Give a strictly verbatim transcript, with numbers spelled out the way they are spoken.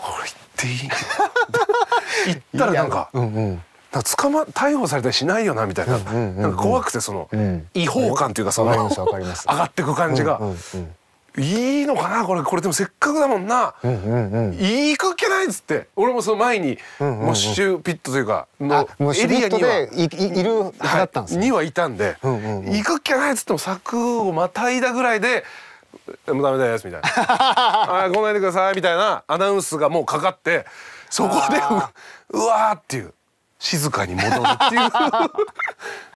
これ言っていい言ったらなんか捕ま逮捕されたりしないよなみたいな、なんか怖くて、その違法感というか、その上がってく感じがいいのかな、これこれでもせっかくだもんな、行くっけないっつって、俺もその前にモッシュピットというかのエリアにはいるはだったんですにはいたんで、行くっけないっつっても柵をまたいだぐらいで「もうダメです」みたいな「あ来ないでください」みたいなアナウンスがもうかかって、そこでうわーっていう静かに戻るっていう